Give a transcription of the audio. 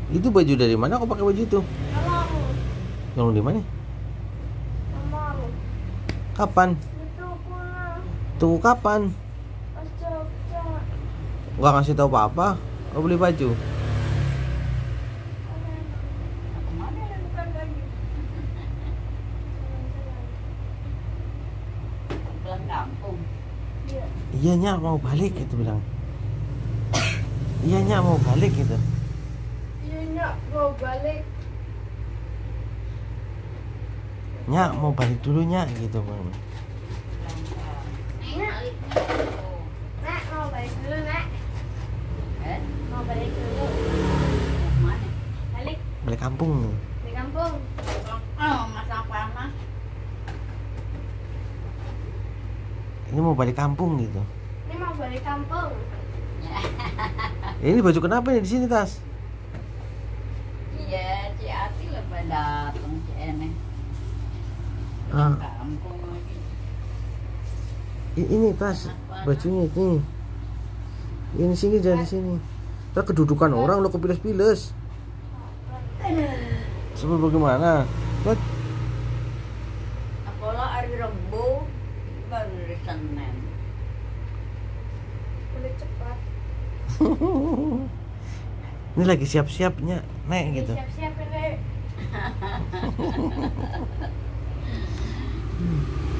Itu baju dari mana kau pakai baju itu? Mamamu. Yang di mana? Mamamu. Kapan? Itu pulang. Tunggu kapan? Pas Jogja. Gak ngasih tahu apa-apa. Kau beli baju. Kemana yang bukan lagi? Pulang kampung. Iya. Iya nyak mau balik itu bilang. Iya nyak mau balik gitu. Iya nyak mau balik. Nyak mau balik dulu nyak gitu bang. Nak. Nak mau balik dulu nak. Eh, Mau balik dulu. mana? Balik Balik kampung. di kampung. Oh, masak apa mah? Ini mau balik kampung gitu. Ini mau balik kampung. Ini baju kenapa nih di sini tas? Iya, Ci Ati lepas datang Ci Eneh. Ah. Kampung lagi. Ini tas bajunya ini. Ini sini jangan di sini. Ntar kedudukan orang lo kepiles-piles. Sebab bagaimana? Buat Apalah hari Rebo baru hari Senin. Boleh cepat. ini lagi siap-siapnya nek gitu. Siap-siap ini.